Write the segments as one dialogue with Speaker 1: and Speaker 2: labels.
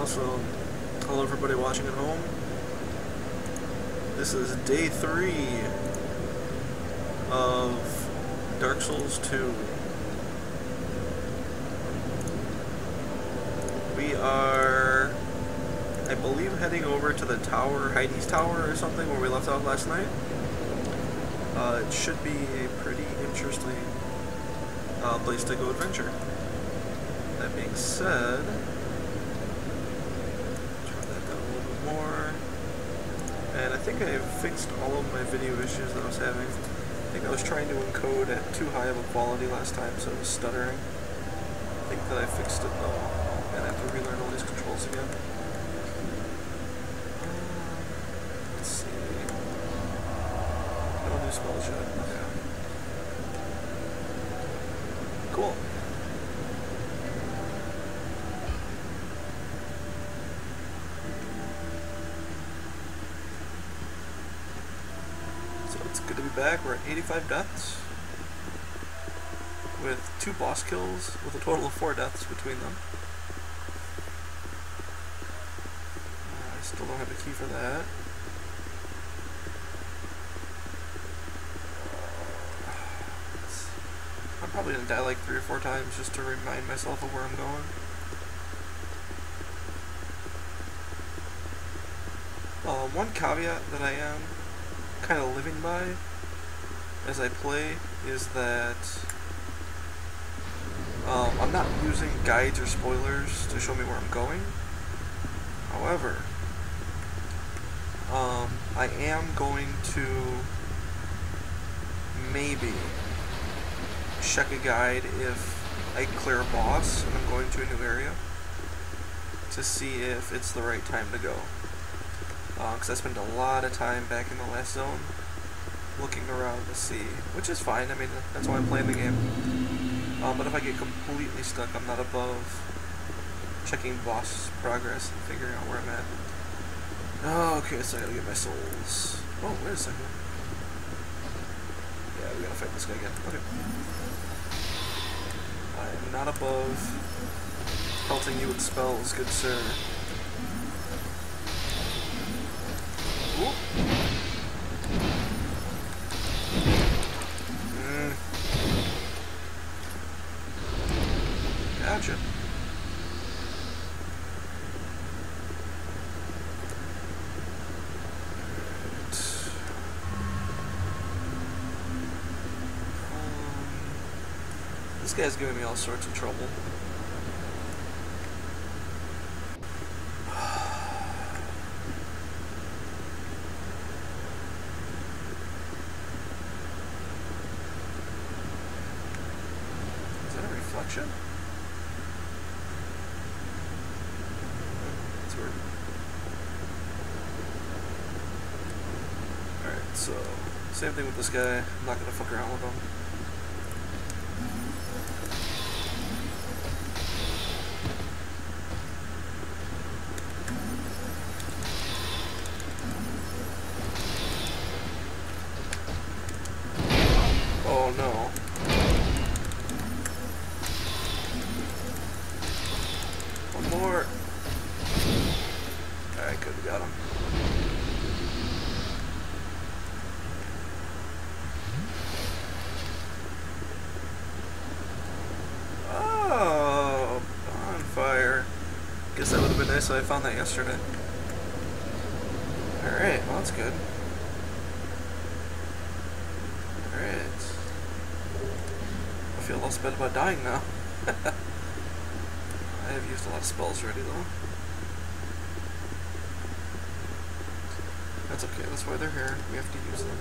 Speaker 1: Also, hello everybody watching at home. This is day 3 of Dark Souls 2. We are, I believe, heading over to the tower, Heidi's Tower or something, where we left out last night. It should be a pretty interesting place to go adventure. That being said, more, and I think I fixed all of my video issues that I was having. I think I was trying to encode at too high of a quality last time, so it was stuttering. I think that I fixed it though, and I have to relearn all these controls again. Let's see. No new spells yet. Okay. Cool. Good to be back. We're at 85 deaths with 2 boss kills with a total of 4 deaths between them. I still don't have a key for that. I'm probably going to die like 3 or 4 times just to remind myself of where I'm going. One caveat that I am kind of living by as I play is that I'm not using guides or spoilers to show me where I'm going. However, I am going to maybe check a guide if I clear a boss and I'm going to a new area to see if it's the right time to go. Because I spent a lot of time back in the last zone looking around to see, which is fine. I mean, that's why I'm playing the game. But if I get completely stuck, I'm not above checking boss progress and figuring out where I'm at. Oh, okay, so I gotta get my souls. Oh, wait a second. Yeah, we gotta fight this guy again. Okay. I am not above pelting you with spells, good sir. Gotcha. This guy's giving me all sorts of trouble. Reflection? That's weird. Alright, so same thing with this guy. I'm not gonna fuck around with him. Oh no. More. Alright, good, we got him. Oh, bonfire. Guess that would have been nice if I found that yesterday. Alright, well that's good. Alright. I feel less bad about dying now. I have used a lot of spells already, though. That's okay, that's why they're here. We have to use them.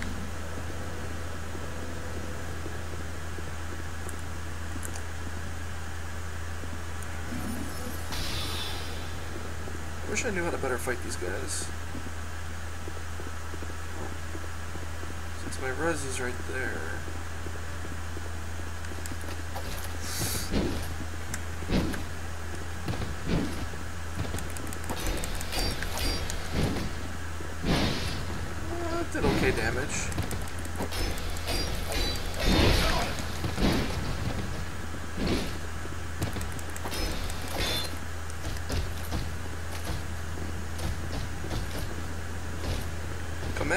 Speaker 1: I wish I knew how to better fight these guys. Since my res is right there. Did okay damage.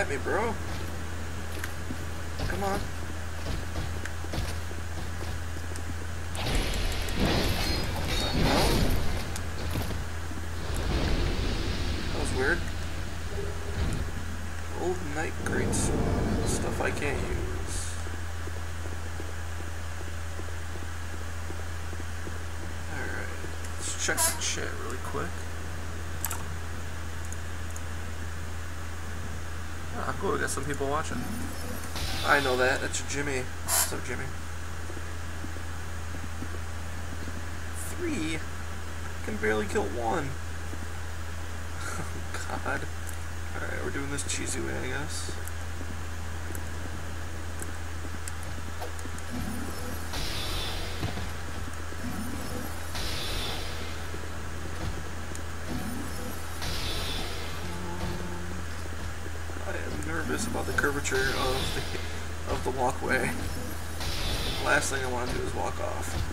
Speaker 1: at me, bro. Come on. No. That was weird. Old night grates. Stuff I can't use. Alright. Let's check the chat really quick. Ah, cool. We got some people watching. I know that. That's Jimmy. What's up, Jimmy? 3. Can barely kill 1. Oh, God. Alright, we're doing this cheesy way, I guess. I am nervous about the curvature of the walkway. Last thing I want to do is walk off.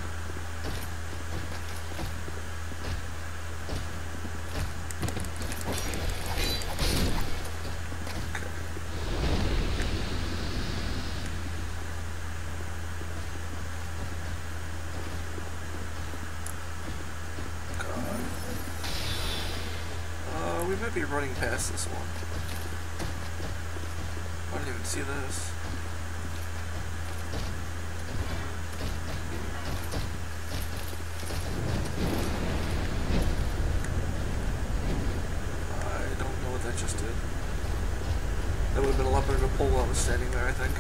Speaker 1: We might be running past this one. I didn't even see this. I don't know what that just did. That would have been a lot better to pull while I was standing there, I think.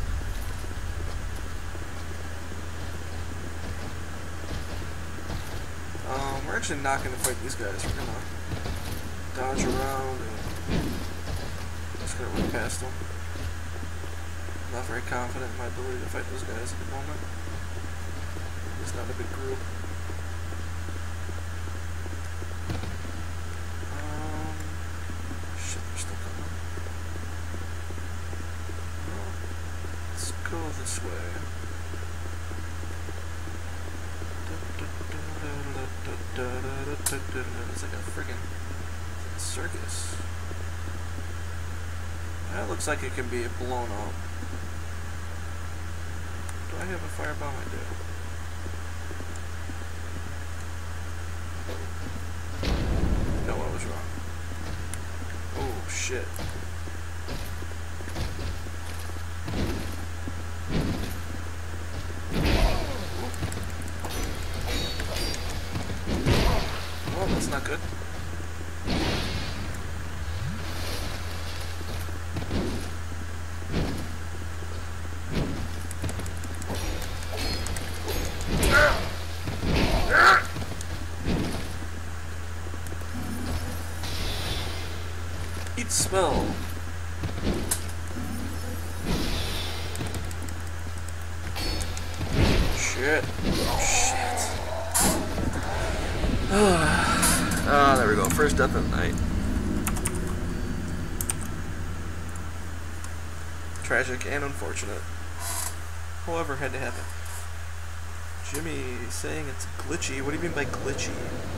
Speaker 1: We're actually not going to fight these guys. We're going to dodge around and just gonna run past them. I'm not very confident in my ability to fight those guys at the moment. It's not a big group. Shit, they're still coming. Well, let's go this way. It's like a friggin' circus. That looks like it can be blown up. Do I have a firebomb? I do. No, I was wrong. Oh, shit. Well, that's not good. Spell. Shit. Shit. Ah, there we go. First death of the night. Tragic and unfortunate. However, had to happen. Jimmy saying it's glitchy. What do you mean by glitchy?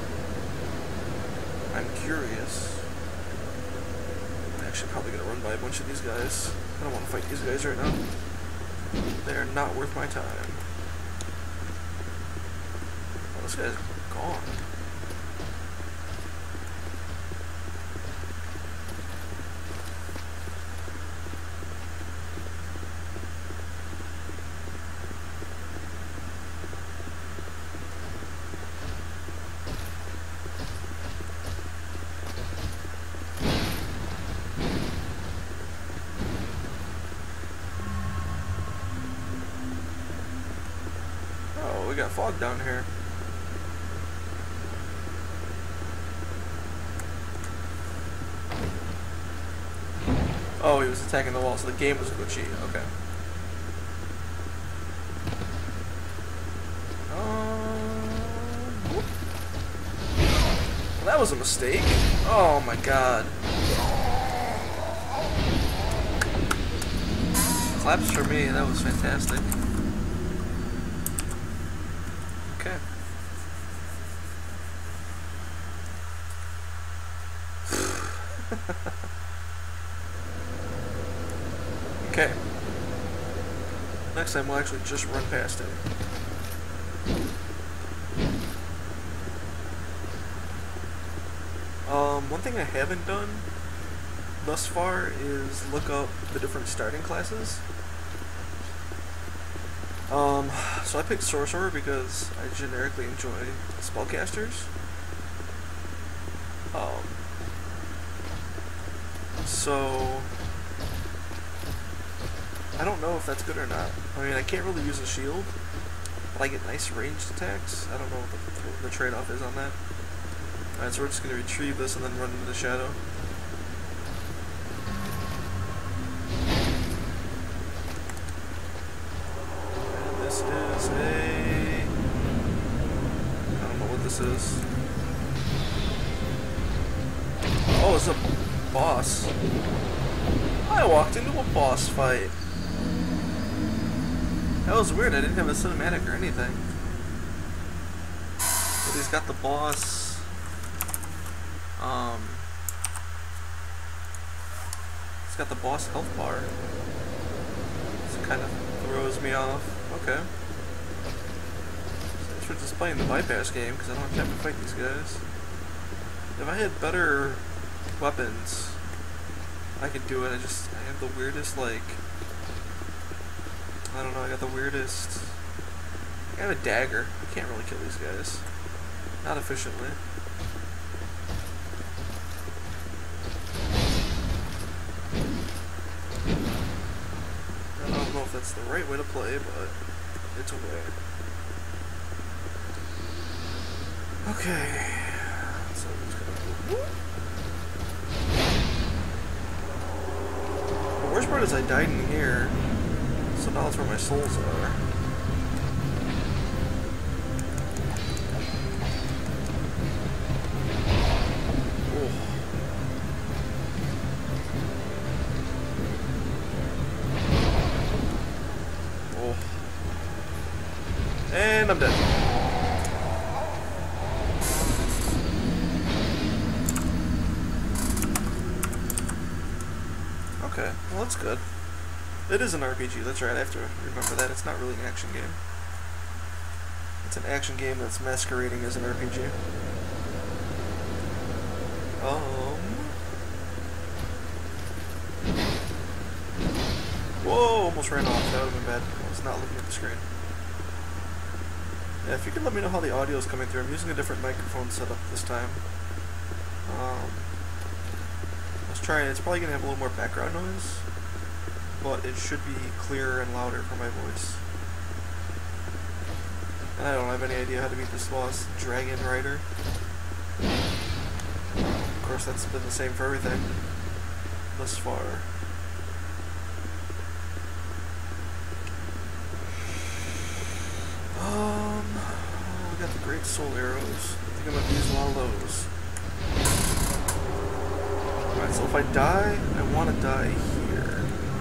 Speaker 1: I'm curious. Actually probably gonna run by a bunch of these guys. I don't want to fight these guys right now. They are not worth my time. Oh, this guy's gone. We got fog down here. Oh, he was attacking the wall, so the game was glitchy. Okay. Well, that was a mistake. Oh my god. Claps for me. That was fantastic. Okay. Okay. Next time we'll actually just run past him. One thing I haven't done thus far is look up the different starting classes. So I picked Sorcerer because I generically enjoy spellcasters. So I don't know if that's good or not. I mean, I can't really use a shield, but I get nice ranged attacks. I don't know what the trade-off is on that. Alright, so we're just going to retrieve this and then run into the shadow. And this is a... I don't know what this is. Oh, it's a boss. I walked into a boss fight. That was weird, I didn't have a cinematic or anything. But he's got the boss. He's got the boss health bar. This kind of throws me off. Okay. Thanks for just playing the bypass game, because I don't have time to fight these guys. If I had better weapons, I could do it. I have the weirdest, like... I don't know, I got the weirdest... I have a dagger. I can't really kill these guys. Not efficiently. I don't know if that's the right way to play, but it's a way. Okay. So I'm just gonna go... The worst part is I died in here, so now that's where my souls are. And I'm dead. Okay, well that's good. It is an RPG, that's right, I have to remember that. It's not really an action game. It's an action game that's masquerading as an RPG. Whoa, almost ran off. That would have been bad. I was not looking at the screen. Yeah, if you could let me know how the audio is coming through. I'm using a different microphone setup this time. I was trying, it's probably going to have a little more background noise, but it should be clearer and louder for my voice. And I don't have any idea how to beat this boss, Dragon Rider. Of course, that's been the same for everything thus far. We got the great soul arrows. I think I'm gonna use a lot of those. Alright, so if I die, I want to die here.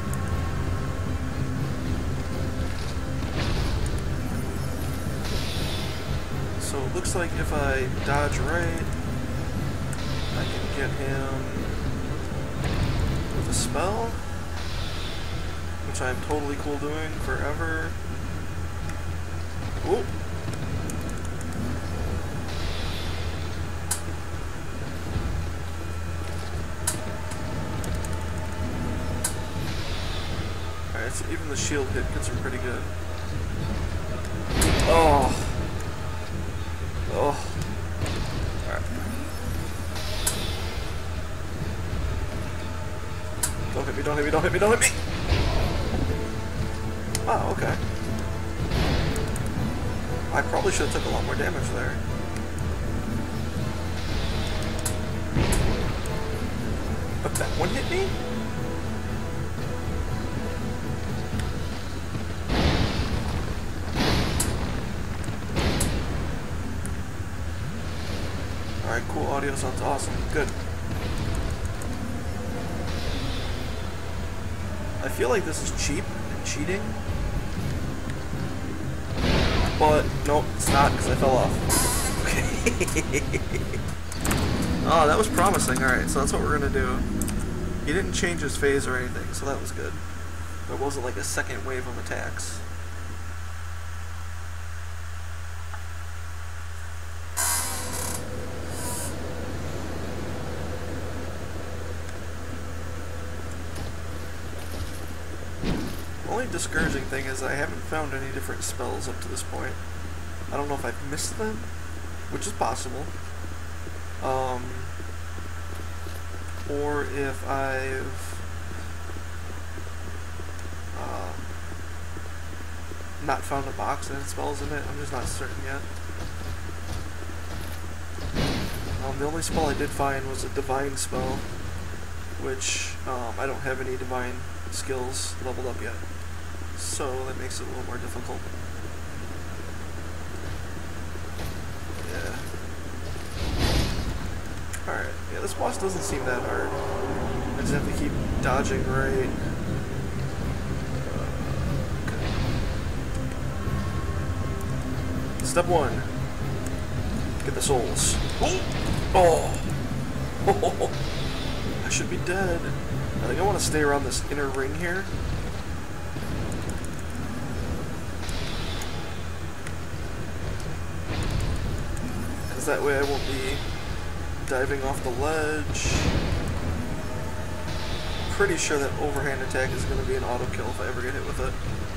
Speaker 1: So it looks like if I dodge right, I can get him with a spell, which I'm totally cool doing forever. Ooh. Alright, so even the shield hit gets her pretty good. Oh. Oh. Alright. Don't hit me, don't hit me, don't hit me, don't hit me! Oh, okay. I probably should have took a lot more damage there. But that one hit me? Alright, cool. Audio sounds awesome. Good. I feel like this is cheap and cheating. But, nope, it's not, because I fell off. Okay. Oh, that was promising. Alright, so that's what we're going to do. He didn't change his phase or anything, so that was good. There wasn't like a second wave of attacks. Only discouraging thing is I haven't found any different spells up to this point. I don't know if I've missed them, which is possible, or if I've not found a box that had spells in it. I'm just not certain yet. The only spell I did find was a divine spell, which I don't have any divine skills leveled up yet, so that makes it a little more difficult. Yeah. Alright, yeah, this boss doesn't seem that hard. I just have to keep dodging right. Okay. Step 1. Get the souls. Oh! Oh! I should be dead. I think I want to stay around this inner ring here. Because that way I won't be diving off the ledge. Pretty sure that overhand attack is going to be an auto kill if I ever get hit with it.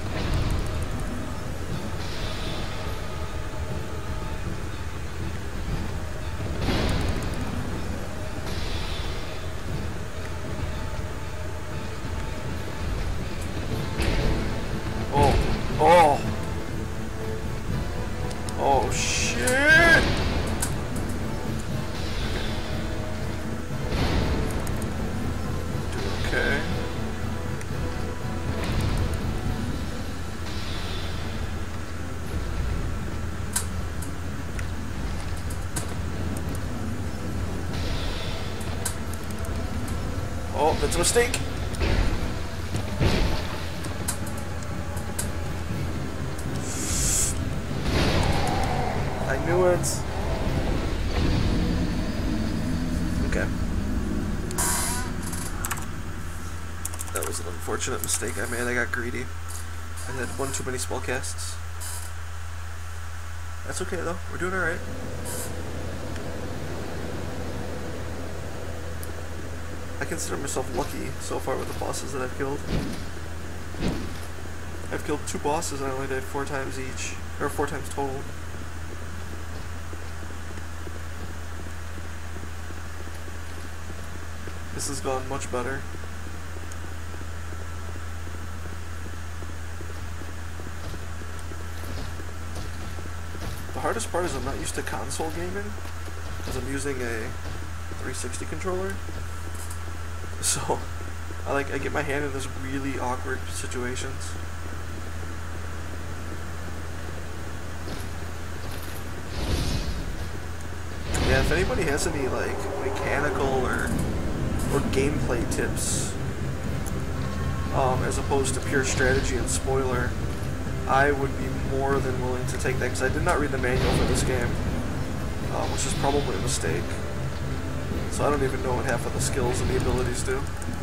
Speaker 1: Oh! Oh shit! Okay. Oh, that's a mistake. I knew it. Okay. That was an unfortunate mistake I made. I got greedy. I had one too many spell casts. That's okay though. We're doing alright. I consider myself lucky so far with the bosses that I've killed. I've killed 2 bosses and I only died 4 times each. Or 4 times total. This has gone much better. The hardest part is I'm not used to console gaming, because I'm using a 360 controller. So, I get my hand in these really awkward situations. Yeah, if anybody has any mechanical or gameplay tips, as opposed to pure strategy and spoiler, I would be more than willing to take that, because I did not read the manual for this game, which is probably a mistake. So I don't even know what half of the skills and the abilities do.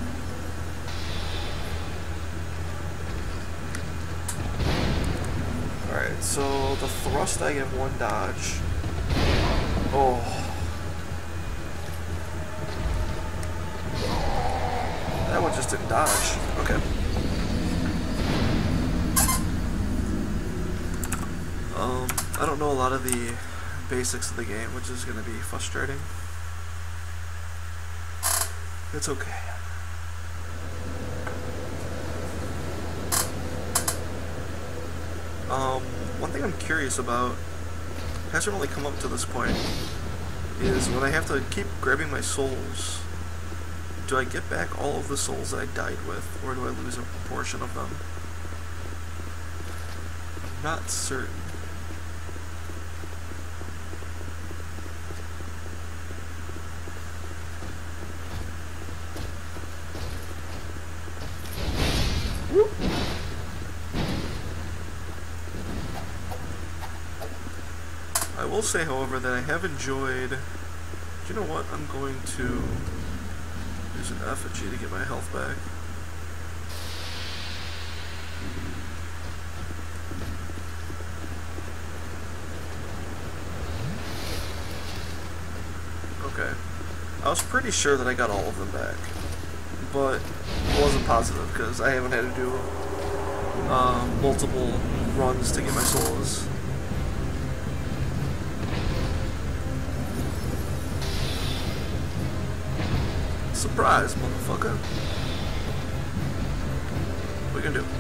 Speaker 1: Alright, so the thrust I get 1 dodge. Oh. That one just didn't dodge. Okay. I don't know a lot of the basics of the game, which is going to be frustrating. It's okay. One thing I'm curious about, hasn't really come up to this point, is when I have to keep grabbing my souls, do I get back all of the souls that I died with, or do I lose a portion of them? I'm not certain. I will say, however, that I have enjoyed... Do you know what? I'm going to use an effigy to get my health back. Okay. I was pretty sure that I got all of them back, but I wasn't positive because I haven't had to do multiple runs to get my souls. Surprise, motherfucker. What are you gonna do?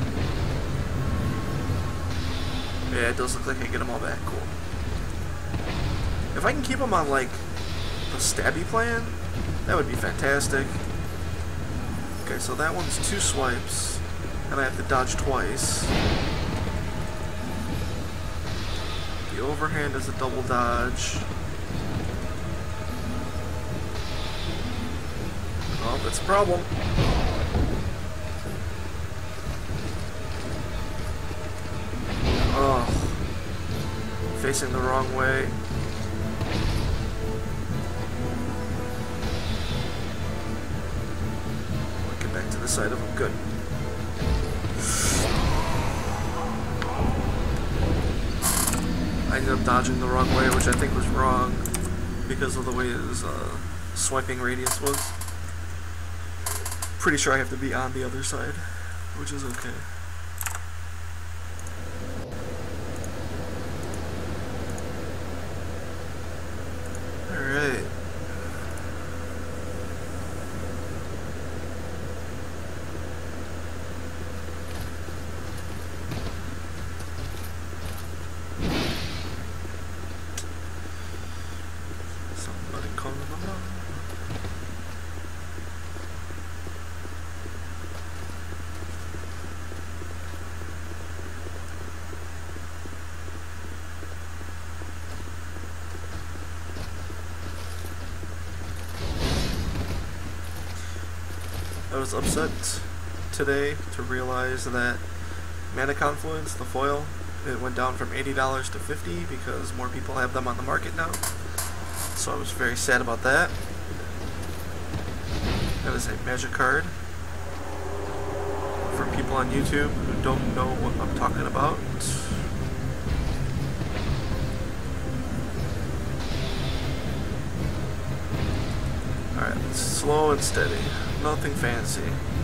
Speaker 1: Yeah, it does look like I get them all back. Cool. If I can keep them on, like, the stabby plan, that would be fantastic. Okay, so that one's 2 swipes, and I have to dodge twice. The overhand is a double dodge. Oh, that's a problem. Oh, facing the wrong way. I'll get back to the side of him. Good. I ended up dodging the wrong way, which I think was wrong because of the way his swiping radius was. Pretty sure I have to be on the other side, which is okay. Alright. Somebody calling my mom. I was upset today to realize that Mana Confluence, the foil, it went down from $80 to $50 because more people have them on the market now. So I was very sad about that. That is a magic card. For people on YouTube who don't know what I'm talking about. Alright, slow and steady. Nothing fancy.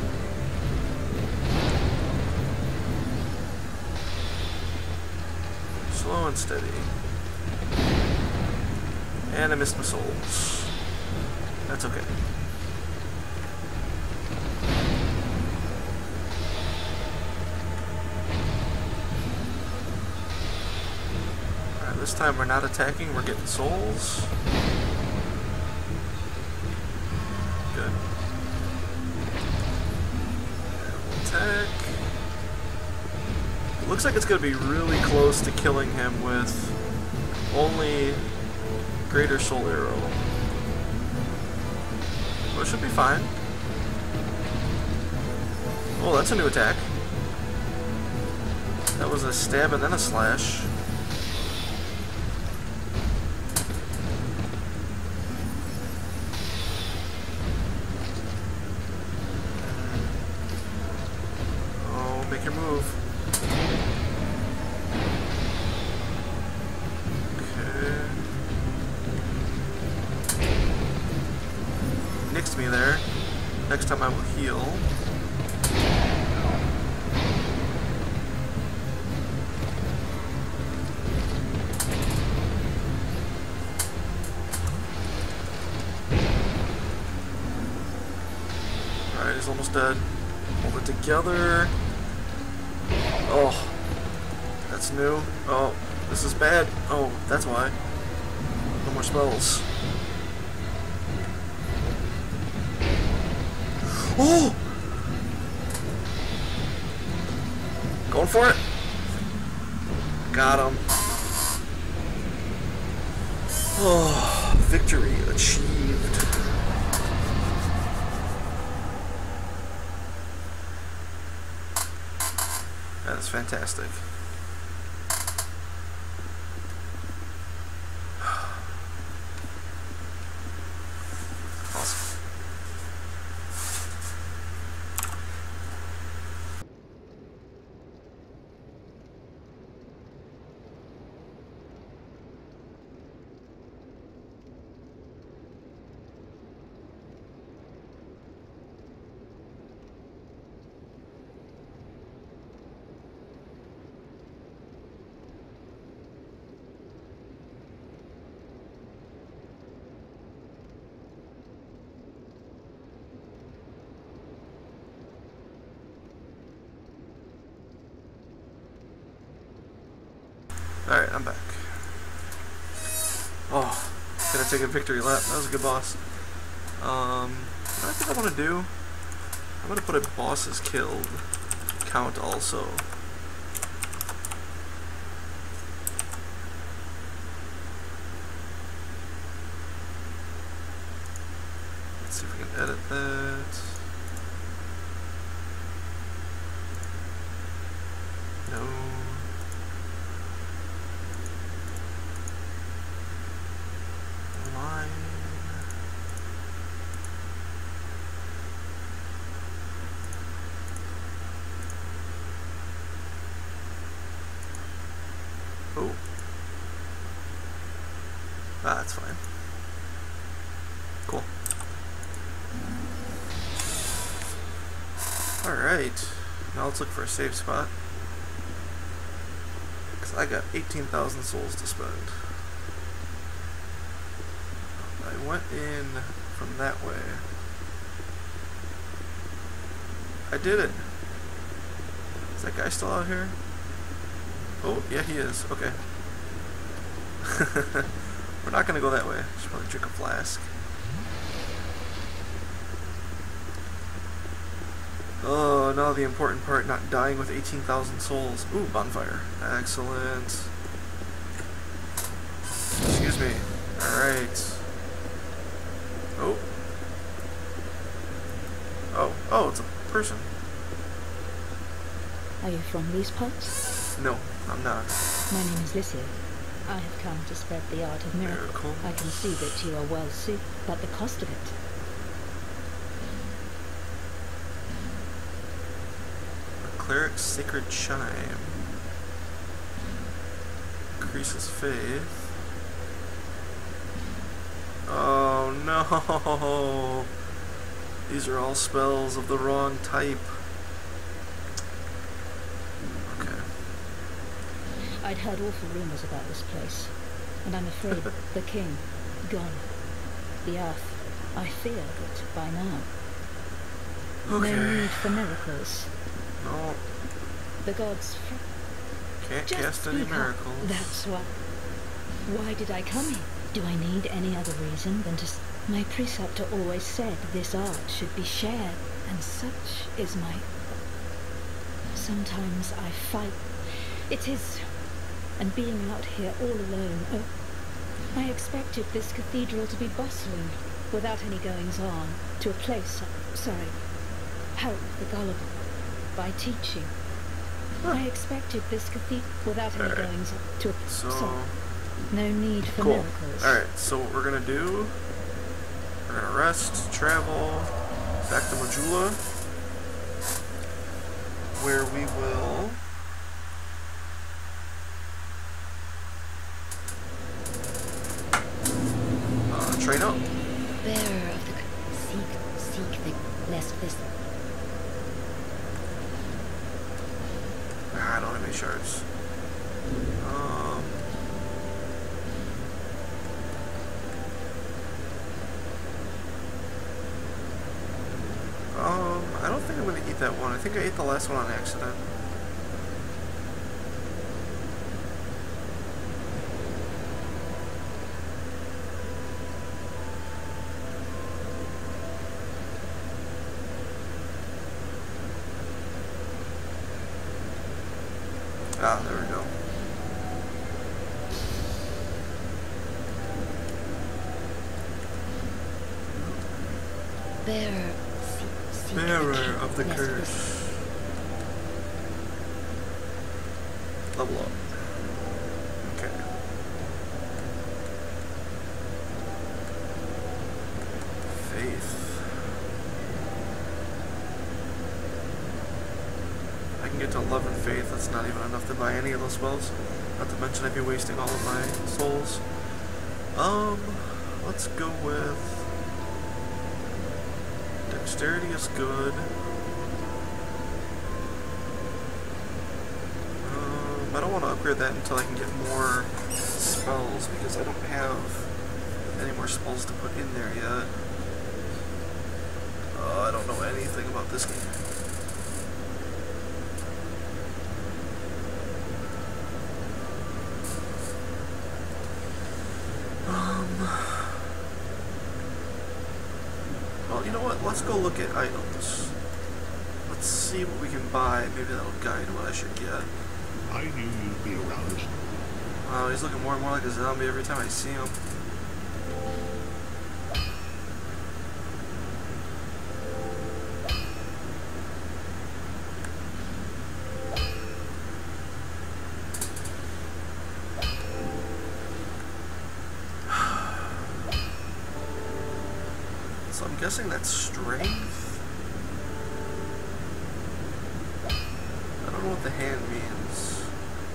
Speaker 1: Slow and steady. And I missed my souls. That's okay. Alright, this time we're not attacking, we're getting souls. Good. Attack. It looks like it's going to be really close to killing him with only Greater Soul Arrow. Well, it should be fine. Oh, that's a new attack. That was a stab and then a slash. Make your move. Okay. Nixed me there. Next time I will heal. Alright, he's almost dead. Hold it together. Oh, that's new. Oh, this is bad. Oh, that's why. No more spells. Oh! Going for it. Got him. Oh, victory achieved. That is fantastic. Awesome. Alright, I'm back. Oh, gonna take a victory lap. That was a good boss. What I think I want to do, I'm gonna put a bosses killed count also. Let's see if we can edit that. No. Line. Oh. Ah, that's fine. Cool. Alright. Now let's look for a safe spot. Because I got 18,000 souls to spend. I went in from that way. I did it! Is that guy still out here? Oh, yeah, he is. Okay. We're not gonna go that way. Should probably drink a flask. Oh, now the important part, not dying with 18,000 souls. Ooh, bonfire. Excellent. Excuse me. Alright. Oh. Oh, it's a person.
Speaker 2: Are you from these parts?
Speaker 1: No, I'm not.
Speaker 2: My name is Lizzie. I have come to spread the art of miracle. I can see that you are well suited, but the cost of it.
Speaker 1: A cleric's sacred chime. Increases faith. Oh no! These are all spells of the wrong type.
Speaker 2: I'd heard awful rumors about this place, and I'm afraid the king, gone. The earth, I feared it by now.
Speaker 1: Okay.
Speaker 2: No need for miracles.
Speaker 1: No.
Speaker 2: The gods...
Speaker 1: Can't
Speaker 2: Just
Speaker 1: cast any
Speaker 2: speak up.
Speaker 1: miracles.
Speaker 2: That's why. Why did I come here? Do I need any other reason than to... My preceptor always said this art should be shared, and such is my... Sometimes I fight. It is... And being out here all alone, oh, I expected this cathedral to be bustling, without any goings-on, to a place, help the gullible, by teaching. I expected this cathedral, without any goings-on, to a no need for miracles.
Speaker 1: Alright, so what we're gonna do, we're gonna rest, travel, back to Majula, where we will... train up.
Speaker 2: Bearer of the... Seek the less this...
Speaker 1: I don't have any shards. I don't think I'm gonna eat that one. I think I ate the last one on accident. Ah, there we go. Bearer of the curse. Level up. Okay. Faith. I can get to 11 faith. That's not even enough to buy any of those spells. Not to mention I'd be wasting all of my souls. Let's go with... Dexterity is good. I don't want to upgrade that until I can get more spells, because I don't have any more spells to put in there yet. I don't know anything about this game. know what? Let's go look at items. Let's see what we can buy. Maybe that'll guide what I should get.
Speaker 3: I knew you'd be around.
Speaker 1: Wow, he's looking more and more like a zombie every time I see him. So I'm guessing that's strength. I don't know what the hand means.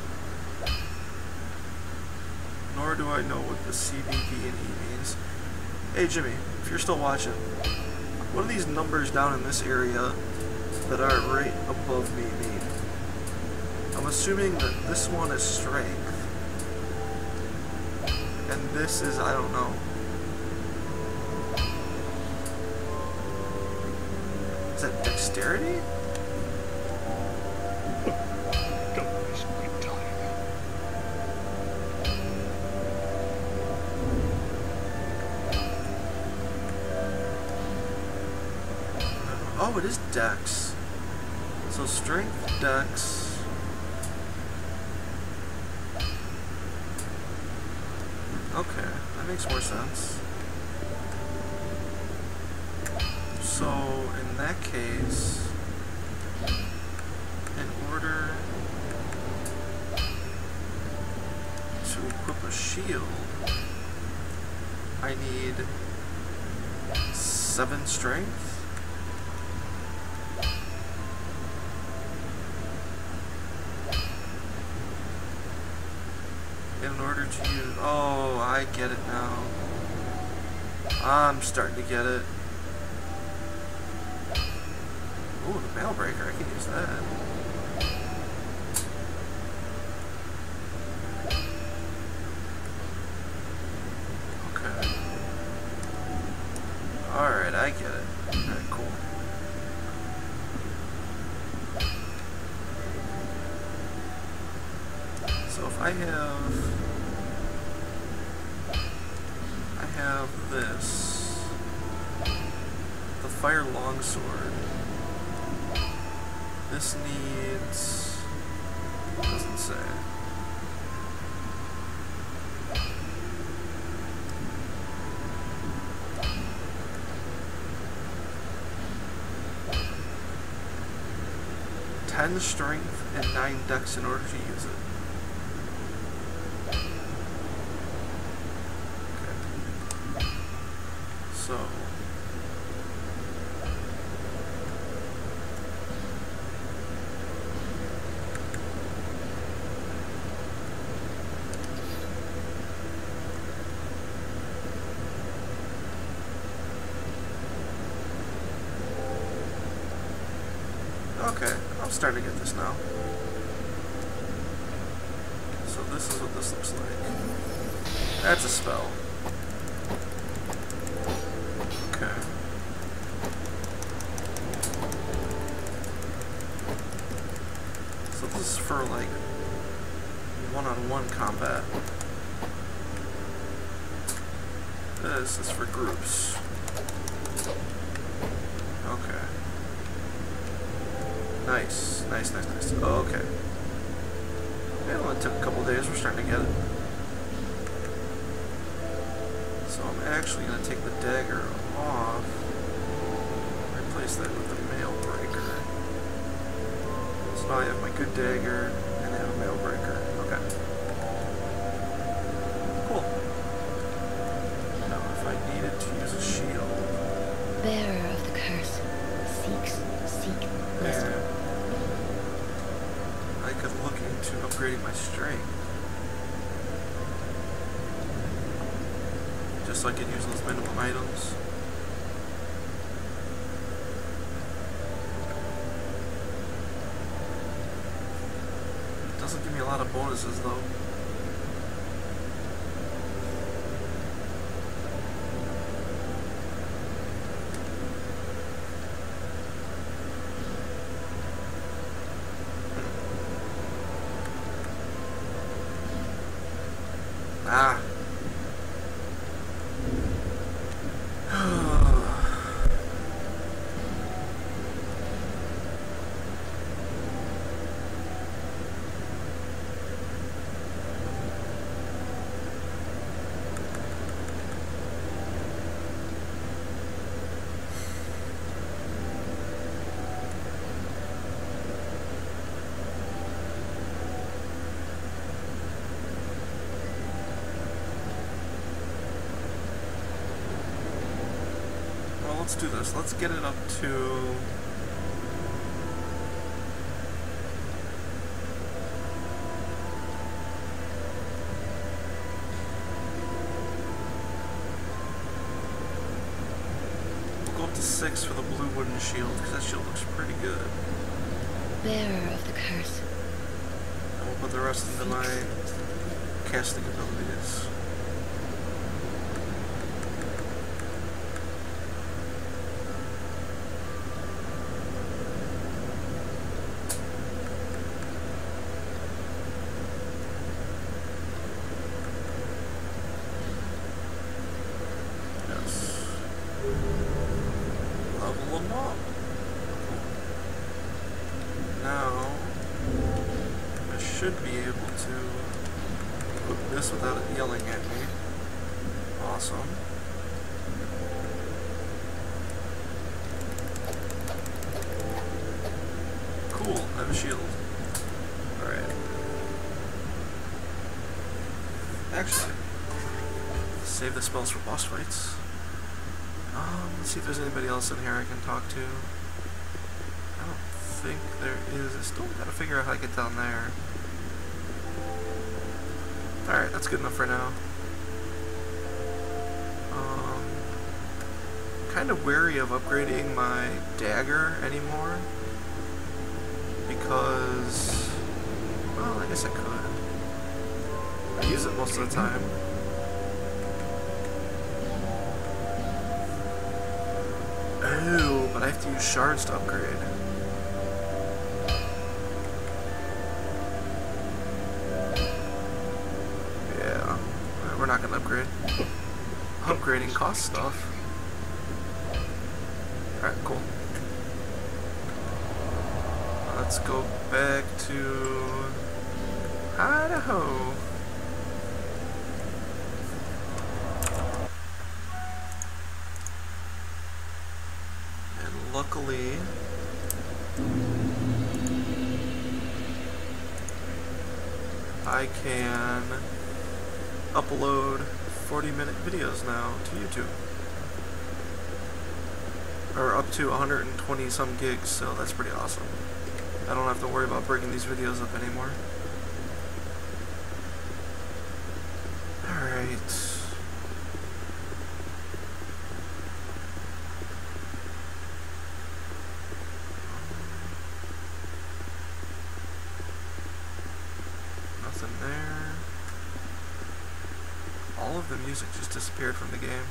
Speaker 1: Nor do I know what the CBD and E means. Hey Jimmy, if you're still watching, what do these numbers down in this area that are right above me mean? I'm assuming that this one is strength. And this is, I don't know. Is that dexterity?
Speaker 3: Don't waste my time.
Speaker 1: Oh, it is dex. So strength, dex. Okay, that makes more sense. So, in that case, in order to equip a shield, I need 7 strength. In order to use... Oh, I get it now. I'm starting to get it. Ooh, the mail breaker, I can use that. Okay. Alright, I get it. Alright, cool. So if I have this, the fire longsword. This needs, doesn't say. Ten strength and 9 dex in order to use it. Okay. So. Okay, I'm starting to get this now. So this is what this looks like. That's a spell. Okay. So this is for like one-on-one combat. This is for groups. Okay. Nice, nice, nice, nice. Oh, okay. It only took a couple days, we're starting to get it. So I'm actually going to take the dagger off, replace that with the mail breaker. So now I have my good dagger, and I have a mail breaker. Okay. Cool. Now if I needed to use a shield...
Speaker 2: Bearer of the curse, seek wisdom.
Speaker 1: Yeah. I could look into upgrading my strength. Just so I could use those minimum items. It doesn't give me a lot of bonuses though. Ah. let's do this. Let's get it up to... we'll go up to 6 for the blue wooden shield, because that shield looks pretty good.
Speaker 2: Bearer of the curse.
Speaker 1: And we'll put the rest into my casting abilities. Level them up. Now, I should be able to equip this without it yelling at me. Awesome. Cool, I have a shield. Alright. Actually, save the spells for boss fights. Let's see if there's anybody else in here I can talk to. I don't think there is. I still gotta figure out how to get down there. Alright, that's good enough for now. Kind of wary of upgrading my dagger anymore. Because... well, I guess I could. I use it most of the time. Oh, but I have to use shards to upgrade. Yeah, we're not gonna upgrade. Upgrading costs stuff. Alright, cool. Let's go back to Idaho. Luckily, I can upload 40-minute videos now to YouTube. Or up to 120 some gigs, so that's pretty awesome. I don't have to worry about breaking these videos up anymore. Alright. Nothing there. All of the music just disappeared from the game.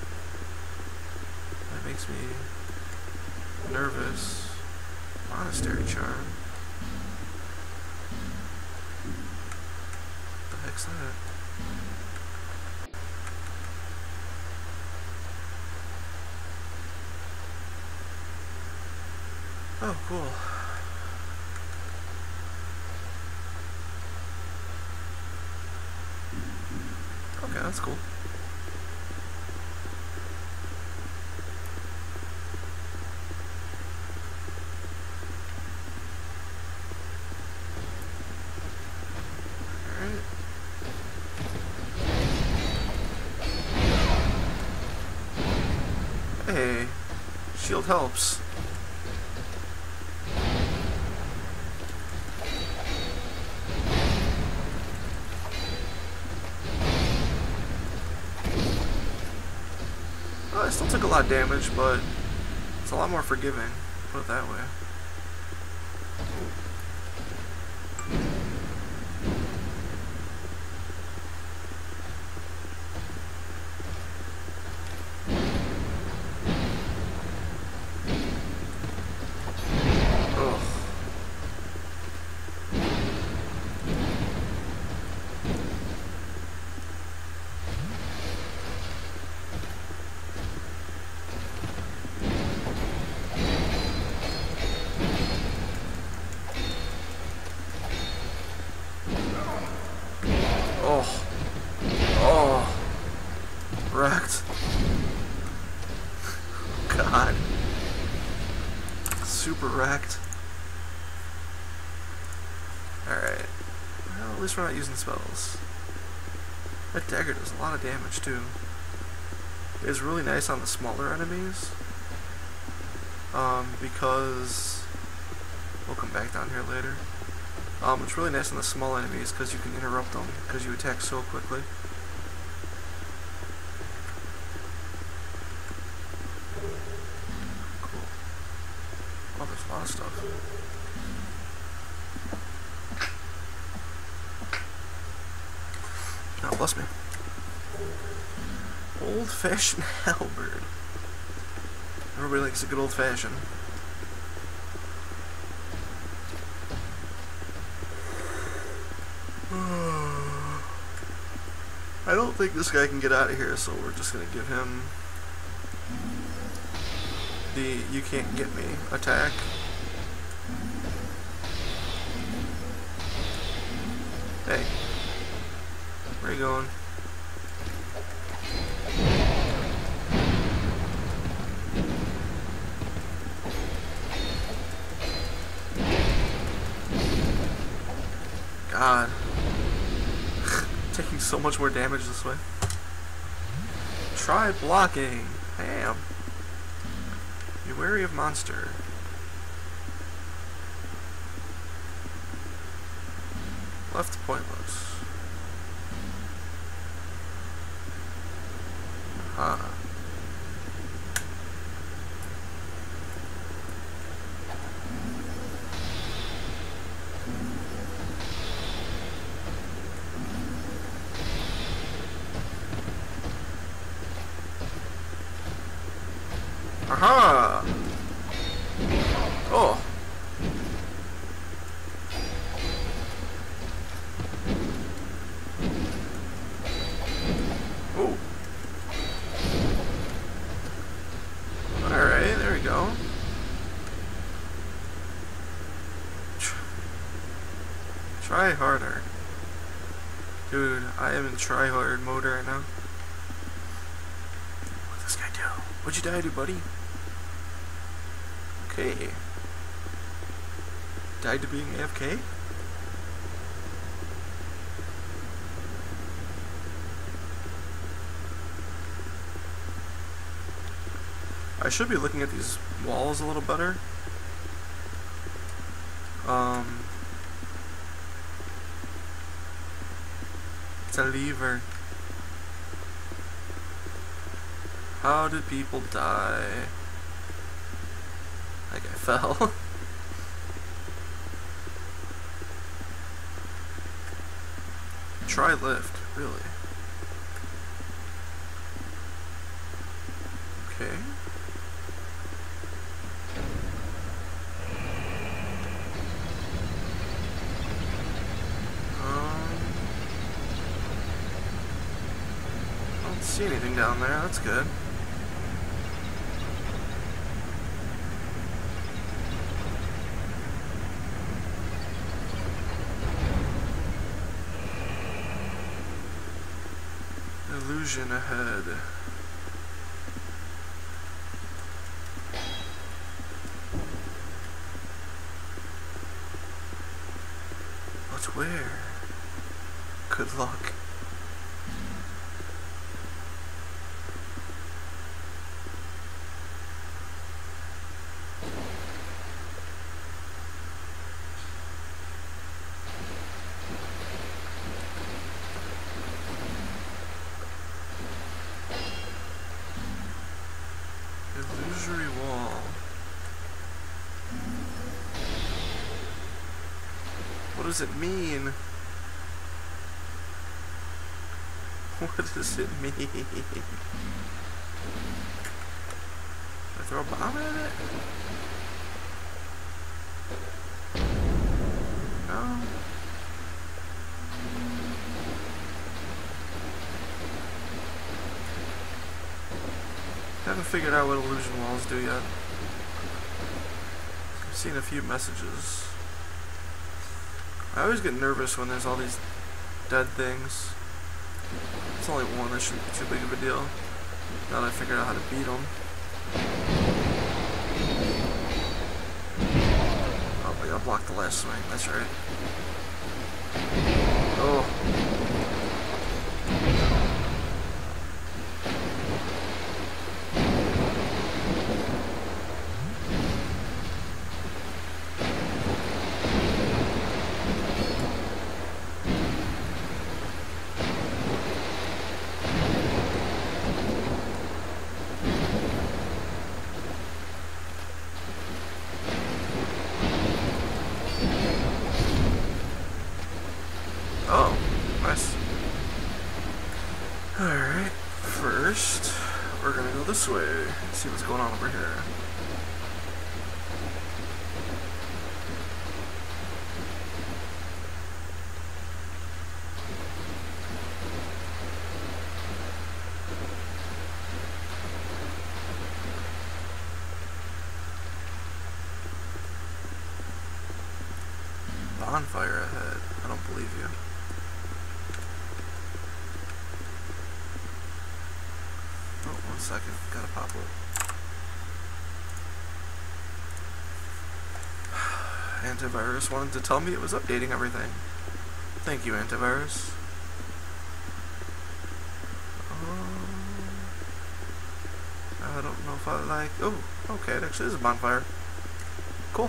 Speaker 1: That makes me nervous. Monastery charm. What the heck's that? Oh, cool. Okay, that's cool. Alright. Hey, shield helps. I still took a lot of damage, but it's a lot more forgiving, put it that way. Ugh. Oh. Oh. Wrecked. God. Super wrecked. Alright. Well, at least we're not using spells. That dagger does a lot of damage too. It's really nice on the smaller enemies, because we'll come back down here later. It's really nice on the small enemies because you can interrupt them because you attack so quickly. Cool. Oh, there's a lot of stuff. Oh, bless me. Old-fashioned halberd. Everybody likes a good old-fashioned. I don't think this guy can get out of here, so we're just gonna give him the "you can't get me" attack. Hey, where are you going? God. Taking so much more damage this way. Try blocking. Bam. Be wary of monster. Left pointless. Aha. Aha! Oh! Oh! Alright, there we go. Try harder. Dude, I am in try hard mode right now. What'd this guy do? What'd you die to, buddy? Okay. Died to being AFK? I should be looking at these walls a little better. It's a lever. How did people die? Like I fell. Try lift, really? Okay. I don't see anything down there, that's good. Illusion ahead. But where? Good luck. Illusory wall. What does it mean? What does it mean? Should I throw a bomb at it? No. Haven't figured out what illusion walls do yet. I've seen a few messages. I always get nervous when there's all these dead things. It's only one, that shouldn't be too big of a deal. Now that I figured out how to beat them. Oh, I gotta block the last swing, that's right. Oh. First, we're gonna go this way, see what's going on over here. Bonfire ahead. I don't believe you. Oh, 1 second. Gotta pop up. Antivirus wanted to tell me it was updating everything. Thank you, antivirus. I don't know if I like... Oh, okay, it actually is a bonfire. Cool.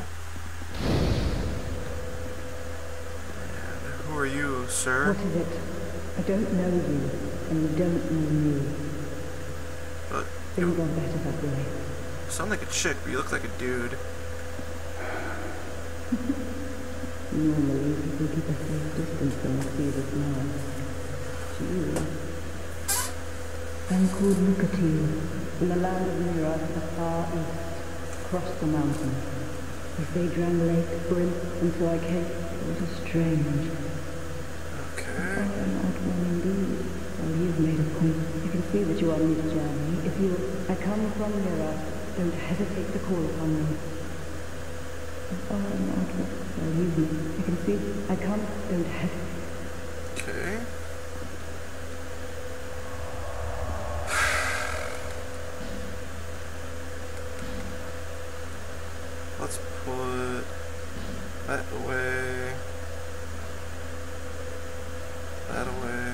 Speaker 1: Who are you, sir?
Speaker 4: What is it? I don't know you, and you don't know me.
Speaker 1: But
Speaker 4: Things are better that way.
Speaker 1: you sound like a chick, but you look like a dude.
Speaker 4: Normally, people keep a safe distance from the field of now. You. I'm called Lucatine, from the land of Mira to the far east, across the mountain. The Phaedran Lake brim, and so I came. It was strange.
Speaker 1: Okay.
Speaker 4: An odd one indeed. Well, you've made a point. I can see that you are on this journey. If you... I come from Mira. Don't hesitate to call upon me. Oh, an odd one. Well, you've made... I can see... I come... Don't hesitate.
Speaker 1: Okay. Let's put that away. That away.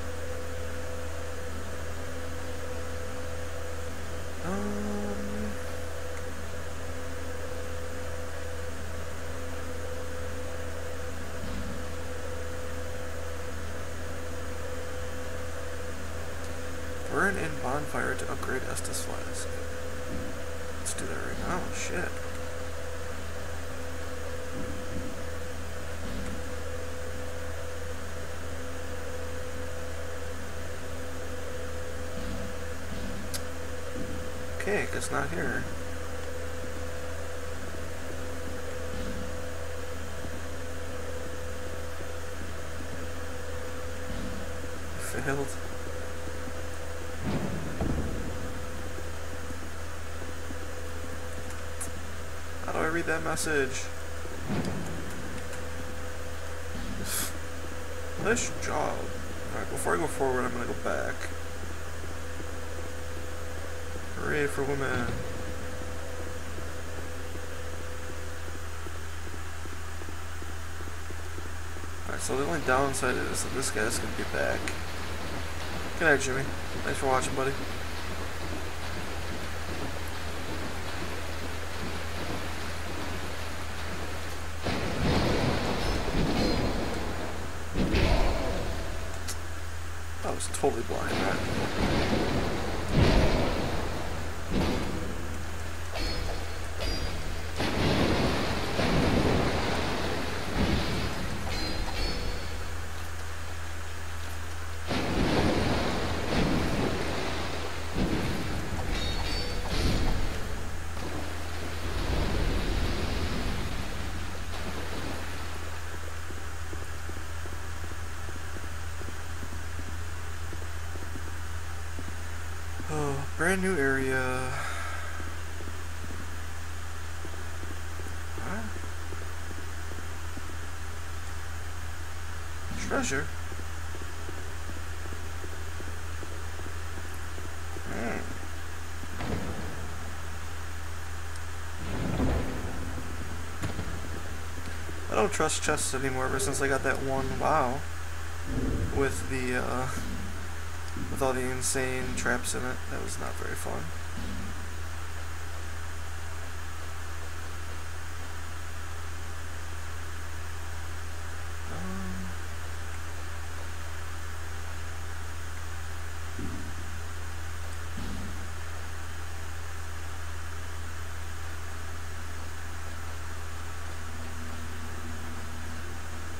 Speaker 1: Burn in bonfire to upgrade Estus Flask. Let's do that right now. Shit. Okay, guess not here. Failed. How do I read that message? Nice job. Alright, before I go forward, I'm gonna go back. Hooray for women. Alright, so the only downside is that this guy's gonna be back. Good night, Jimmy. Thanks for watching, buddy. I was totally blind, right? Oh, brand new area. Huh? Treasure? I don't trust chests anymore ever since I got that one wow with the with all the insane traps in it. That was not very fun.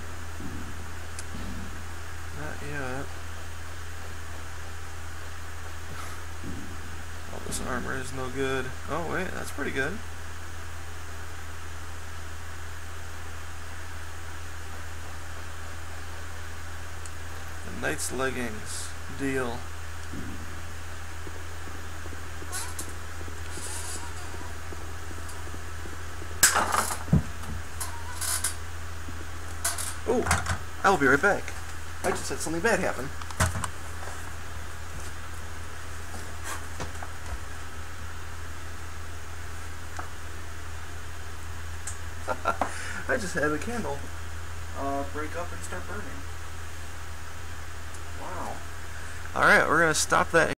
Speaker 1: Not yet. This armor is no good. Oh wait, that's pretty good. The knight's leggings. Deal. Oh, I'll be right back. I just had something bad happen. I just had a candle break up and start burning. Wow. Alright, we're going to stop that